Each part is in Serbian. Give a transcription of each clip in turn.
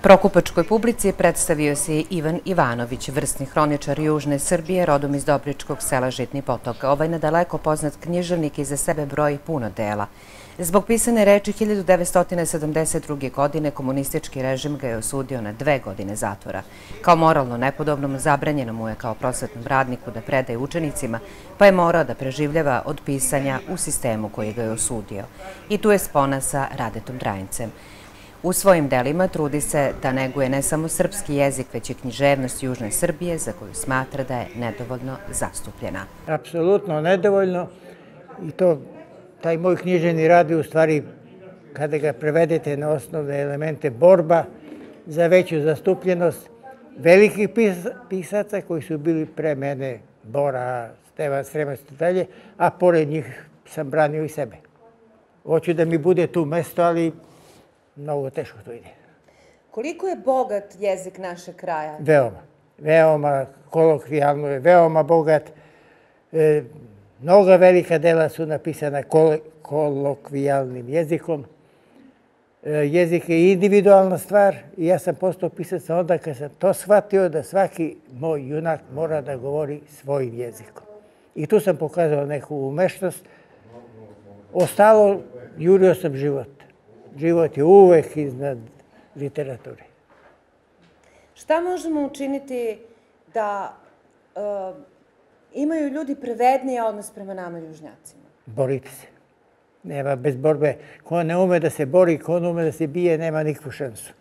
Prokupačkoj publici predstavio se i Ivan Ivanović, vrsni hroničar Južne Srbije, rodom iz Dobričkog sela Žitni Potok. Ovaj nadaleko poznat književnik iza sebe broji puno dela. Zbog pisane reči 1972. godine komunistički režim ga je osudio na 2 godine zatvora. Kao moralno nepodobnom zabranjeno mu je kao prosvetnom radniku da predaje učenicima, pa je morao da preživljava od pisanja u sistemu koji ga je osudio. I tu je spona sa Radetom Drajincem. U svojim delima trudi se da neguje ne samo srpski jezik, već i književnost Južne Srbije, za koju smatra da je nedovoljno zastupljena. Apsolutno nedovoljno i taj moj književni rad je u stvari, kada ga prevedete na osnovne elemente, borba za veću zastupljenost velikih pisaca koji su bili pre mene, Bora, Stevan Sremac i dalje, a pored njih sam branio i sebe. Hoću da mi bude tu mesto, ali mnogo teško to ide. Koliko je bogat jezik našeg kraja? Veoma. Veoma kolokvijalno je, veoma bogat. Mnoga velika dela su napisana kolokvijalnim jezikom. Jezik je individualna stvar i ja sam postao pisac onda kad sam to shvatio da svaki moj junak mora da govori svojim jezikom. I tu sam pokazao neku umešnost. Ostalo, jurio sam život. Život je uvek iznad literature. Šta možemo učiniti da imaju ljudi pravedniji odnos prema nama južnjacima? Boriti se. Nema bez borbe. Ko ne ume da se bori, ko ne ume da se bije, nema nikakvu šansu.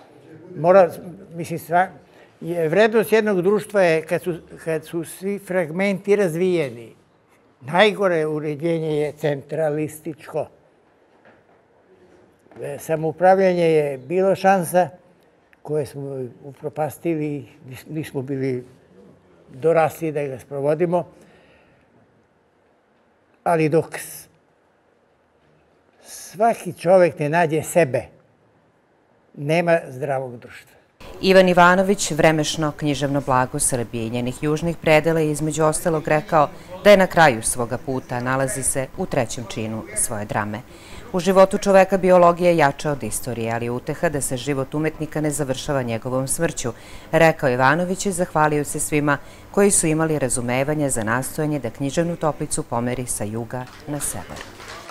Vrednost jednog društva je kad su svi fragmenti razvijeni. Najgore uređenje je centralističko. Samoupravljanje je bilo šansa koje smo upropastili, nismo bili dorasli da ga sprovodimo, ali dok svaki čovek ne nađe sebe, nema zdravog društva. Ivan Ivanović, vremešno književno blago Srbije i njenih južnih predela, je između ostalog rekao da je na kraju svoga puta, nalazi se u 3. činu svoje drame. U životu čoveka biologija je jača od istorije, ali je uteha da se život umetnika ne završava njegovom smrću, rekao Ivanović i zahvalio se svima koji su imali razumevanje za nastojanje da književnu toplicu pomeri sa juga na sever.